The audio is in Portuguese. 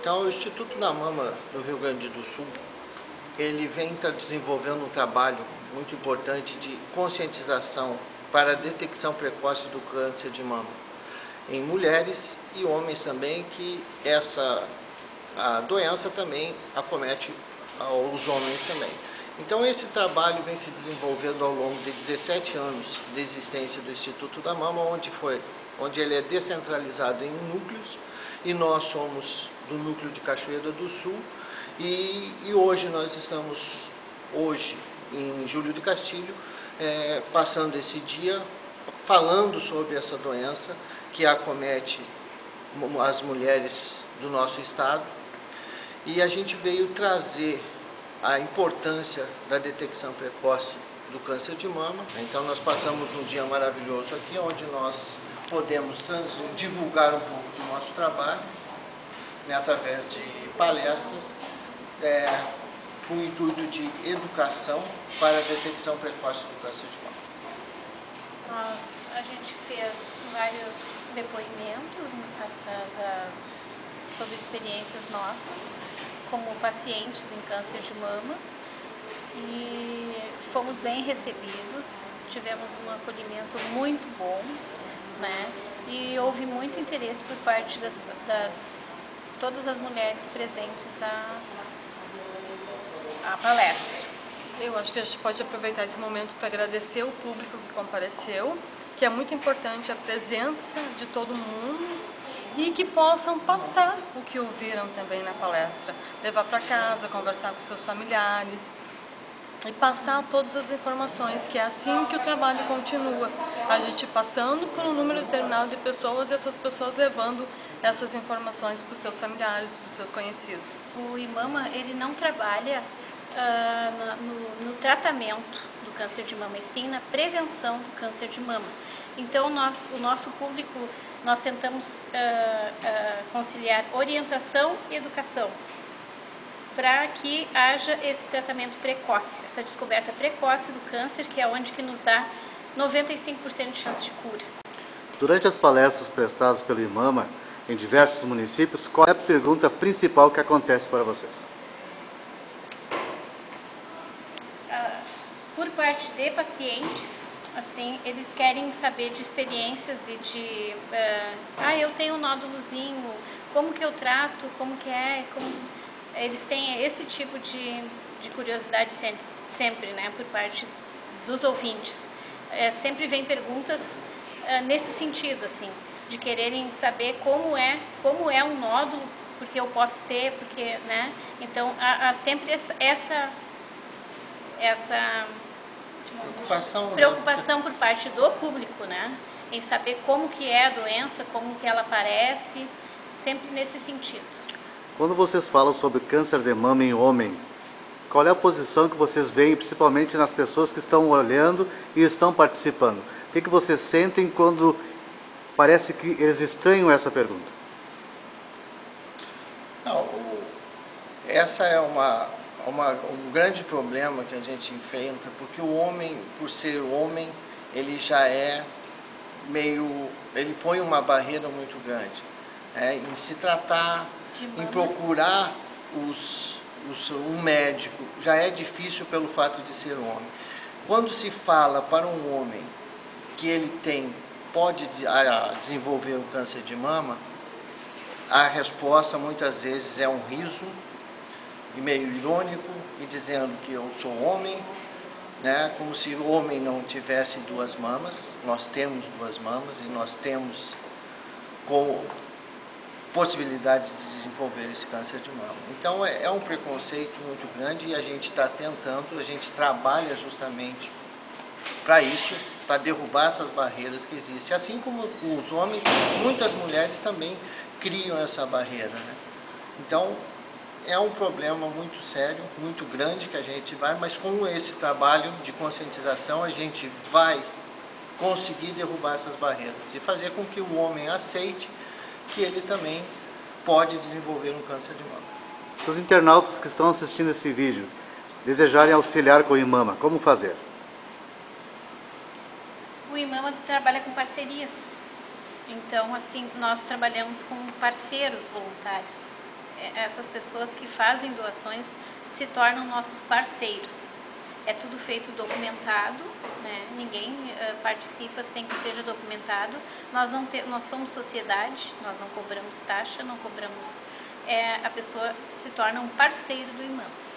Então, o Instituto da Mama do Rio Grande do Sul, ele vem desenvolvendo um trabalho muito importante de conscientização para a detecção precoce do câncer de mama em mulheres e homens também, que a doença também acomete os homens também. Então, esse trabalho vem se desenvolvendo ao longo de 17 anos de existência do Instituto da Mama, onde ele é descentralizado em núcleos, e nós somos do núcleo de Cachoeira do Sul, e hoje nós estamos, em Júlio de Castilho, passando esse dia falando sobre essa doença que acomete as mulheres do nosso estado, e a gente veio trazer a importância da detecção precoce do câncer de mama. Então nós passamos um dia maravilhoso aqui, onde nós podemos divulgar um pouco do nosso trabalho, né, através de palestras, com o intuito de educação para a detecção precoce do câncer de mama. A gente fez vários depoimentos sobre experiências nossas como pacientes em câncer de mama, e fomos bem recebidos, tivemos um acolhimento muito bom, né? E houve muito interesse por parte todas as mulheres presentes à palestra. Eu acho que a gente pode aproveitar esse momento para agradecer o público que compareceu, que é muito importante a presença de todo mundo, e que possam passar o que ouviram também na palestra, levar para casa, conversar com seus familiares e passar todas as informações, que é assim que o trabalho continua, a gente passando por um número determinado de pessoas, e essas pessoas levando essas informações para os seus familiares, para os seus conhecidos. O IMAMA, ele não trabalha no tratamento do câncer de mama, e sim na prevenção do câncer de mama. Então, o nosso público, nós tentamos conciliar orientação e educação, para que haja esse tratamento precoce, essa descoberta precoce do câncer, que é onde que nos dá 95% de chance de cura. Durante as palestras prestadas pelo IMAMA em diversos municípios, qual é a pergunta principal que acontece para vocês? Por parte de pacientes, assim, eles querem saber de experiências e de... eu tenho um nódulozinho, como que eu trato, como que é... Eles têm esse tipo de curiosidade sempre, né, por parte dos ouvintes. Sempre vem perguntas nesse sentido, assim, de quererem saber como é um nódulo, porque eu posso ter, porque, né? Então, há sempre essa preocupação por parte do público, né, em saber como que é a doença, como que ela aparece, sempre nesse sentido. Quando vocês falam sobre câncer de mama em homem, qual é a posição que vocês veem, principalmente nas pessoas que estão olhando e estão participando? O que vocês sentem quando parece que eles estranham essa pergunta? Não, essa é um grande problema que a gente enfrenta, porque o homem, por ser homem, ele já é ele põe uma barreira muito grande, em se tratar, em procurar um médico. Já é difícil pelo fato de ser homem. Quando se fala para um homem que ele pode desenvolver o câncer de mama, a resposta muitas vezes é um riso, e meio irônico, e dizendo que eu sou homem, né? Como se o homem não tivesse duas mamas. Nós temos duas mamas, e nós temos possibilidade de desenvolver esse câncer de mama. Então é um preconceito muito grande, e a gente está tentando, a gente trabalha justamente para isso, para derrubar essas barreiras que existem. Assim como os homens, muitas mulheres também criam essa barreira, né? Então é um problema muito sério, muito grande, que a gente mas com esse trabalho de conscientização a gente vai conseguir derrubar essas barreiras e fazer com que o homem aceite que ele também pode desenvolver um câncer de mama. Se os internautas que estão assistindo esse vídeo desejarem auxiliar com o IMAMA, como fazer? O IMAMA trabalha com parcerias. Então, assim, nós trabalhamos com parceiros voluntários. essas pessoas que fazem doações se tornam nossos parceiros. É tudo feito documentado, né? Ninguém participa sem que seja documentado. Nós somos sociedade, nós não cobramos taxa, não cobramos... a pessoa se torna um parceiro do imã.